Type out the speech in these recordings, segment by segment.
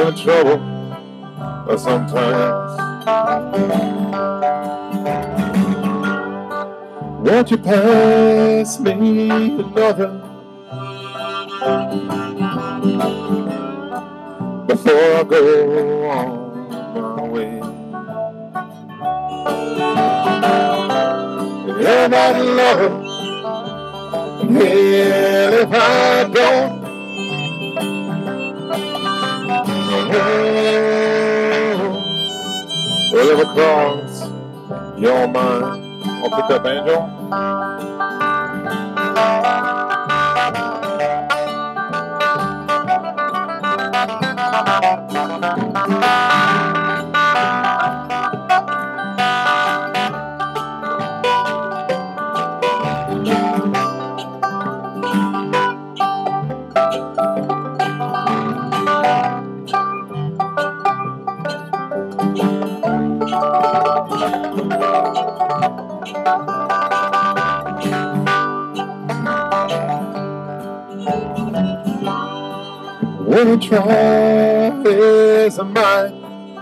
in trouble sometimes. Won't you pass me another before I go on my way? You're not in love, and hell if I don't. Whatever cross your mind. I'll pick up Angel. When you try is a mind,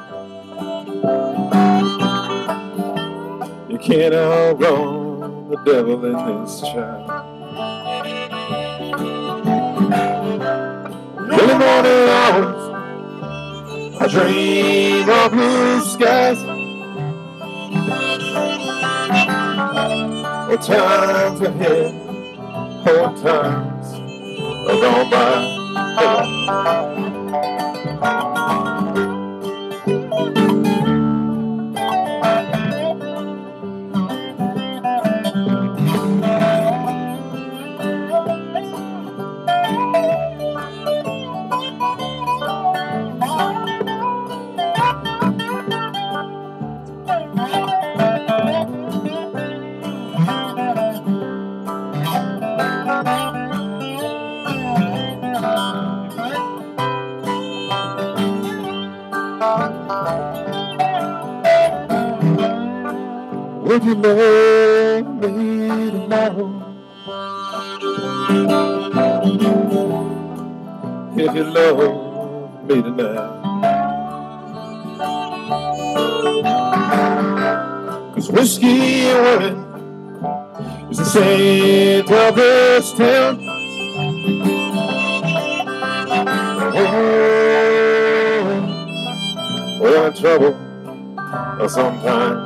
you can't outrun the devil in this child. Early morning hours, I dream of blue skies. What times ahead, what times are gone by. Would you love me tomorrow if you love me tonight? 'Cause whiskey and women is the saint of this town. Oh, we're in trouble sometimes.